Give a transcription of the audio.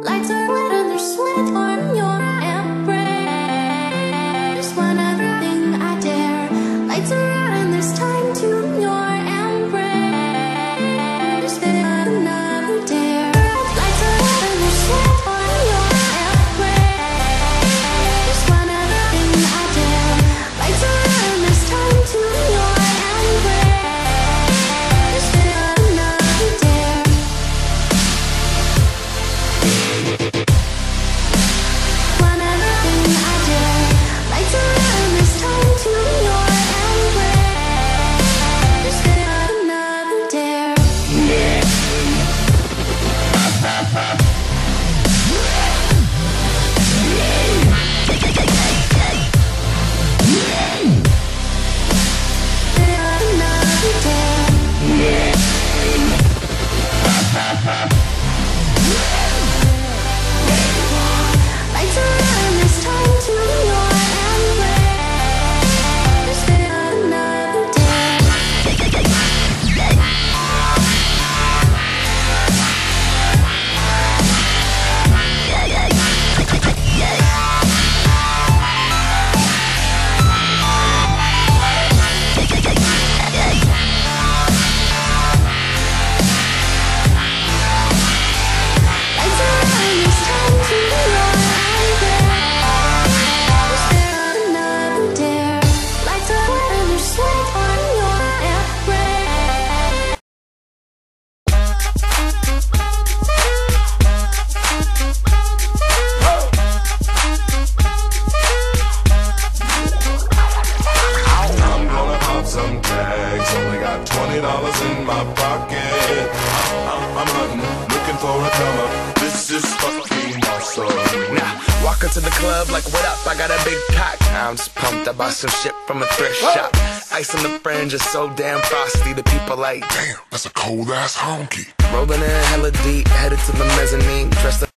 Lights are lit and there's sweat on your embrace. One other thing I dare. Lights are out and there's time to your embrace. Another dare. Lights are lit and there's sweat on your embrace. One other thing I dare. Lights are out and there's time to your embrace. Another dare. One other thing I dare. Lights are out and there's time to your embrace. Another dare. Another dare. Lights are out and there's time to your embrace. Another dare. Lights are out and there's time to your embrace. Another dare. Lights are out and there's sweat on your embrace. I'm gonna pop some tags. Only got $20 in my pocket. I'm hunting, looking for a come up. This is fucking awesome. Now, walk into the club like, what up? I got a big pack. I'm just pumped. I bought some shit from a thrift shop. Ice on the fringe is so damn frosty. The people like, Damn, that's a cold ass honky. rolling in hella deep, headed to the mezzanine. Dressed up